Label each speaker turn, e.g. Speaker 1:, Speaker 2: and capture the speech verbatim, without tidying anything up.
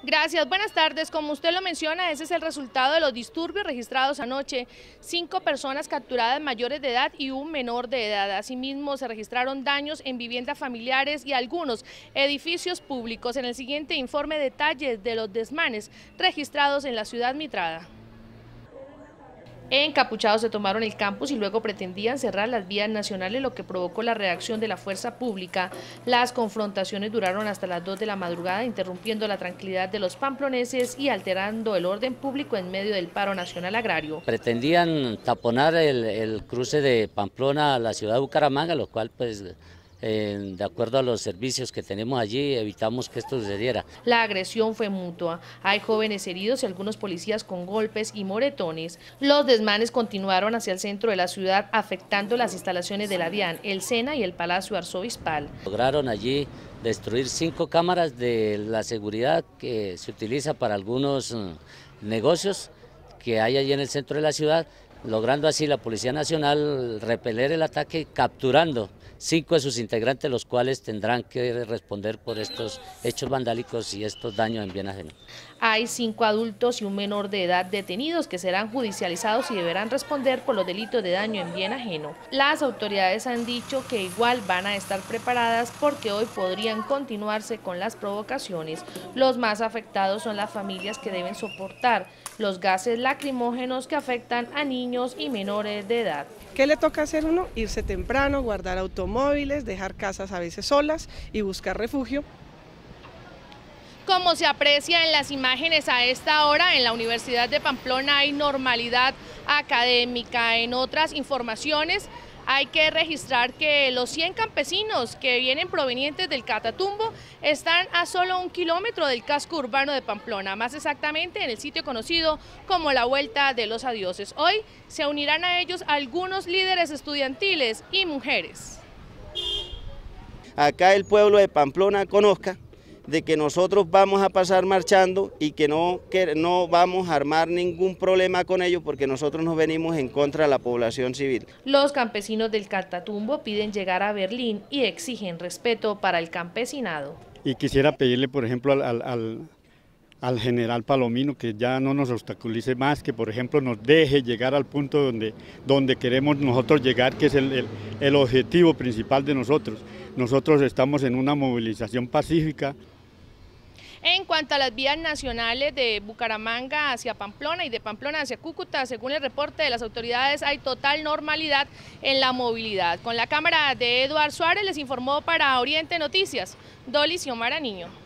Speaker 1: Gracias, buenas tardes. Como usted lo menciona, ese es el resultado de los disturbios registrados anoche. Cinco personas capturadas mayores de edad y un menor de edad. Asimismo, se registraron daños en viviendas familiares y algunos edificios públicos. En el siguiente informe, detalles de los desmanes registrados en la ciudad mitrada. Encapuchados se tomaron el campus y luego pretendían cerrar las vías nacionales, lo que provocó la reacción de la fuerza pública. Las confrontaciones duraron hasta las dos de la madrugada, interrumpiendo la tranquilidad de los pamploneses y alterando el orden público en medio del paro nacional agrario.
Speaker 2: Pretendían taponar el, el cruce de Pamplona a la ciudad de Bucaramanga, lo cual pues... Eh, de acuerdo a los servicios que tenemos allí, evitamos que esto sucediera.
Speaker 1: La agresión fue mutua. Hay jóvenes heridos y algunos policías con golpes y moretones. Los desmanes continuaron hacia el centro de la ciudad, afectando las instalaciones de la DIAN, el SENA y el Palacio Arzobispal.
Speaker 2: Lograron allí destruir cinco cámaras de la seguridad que se utiliza para algunos uh, negocios que hay allí en el centro de la ciudad, logrando así la Policía Nacional repeler el ataque, capturando cinco de sus integrantes, los cuales tendrán que responder por estos hechos vandálicos y estos daños en bien ajeno.
Speaker 1: Hay cinco adultos y un menor de edad detenidos que serán judicializados y deberán responder por los delitos de daño en bien ajeno. Las autoridades han dicho que igual van a estar preparadas porque hoy podrían continuarse con las provocaciones. Los más afectados son las familias que deben soportar los gases lacrimógenos que afectan a niños y menores de edad.
Speaker 3: ¿Qué le toca hacer uno? Irse temprano, guardar automóviles, dejar casas a veces solas y buscar refugio.
Speaker 1: Como se aprecia en las imágenes a esta hora, en la Universidad de Pamplona hay normalidad académica. En otras informaciones, hay que registrar que los cien campesinos que vienen provenientes del Catatumbo están a solo un kilómetro del casco urbano de Pamplona, más exactamente en el sitio conocido como la Vuelta de los Adioses. Hoy se unirán a ellos algunos líderes estudiantiles y mujeres.
Speaker 4: Acá el pueblo de Pamplona conozca de que nosotros vamos a pasar marchando y que no, que no vamos a armar ningún problema con ellos porque nosotros nos venimos en contra de la población civil.
Speaker 1: Los campesinos del Catatumbo piden llegar a Berlín y exigen respeto para el campesinado.
Speaker 5: Y quisiera pedirle, por ejemplo, al, al, al, al general Palomino que ya no nos obstaculice más, que por ejemplo nos deje llegar al punto donde, donde queremos nosotros llegar, que es el, el, el objetivo principal de nosotros. Nosotros estamos en una movilización pacífica.
Speaker 1: En cuanto a las vías nacionales de Bucaramanga hacia Pamplona y de Pamplona hacia Cúcuta, según el reporte de las autoridades, hay total normalidad en la movilidad. Con la cámara de Eduardo Suárez les informó para Oriente Noticias, Dolly Xiomara Niño.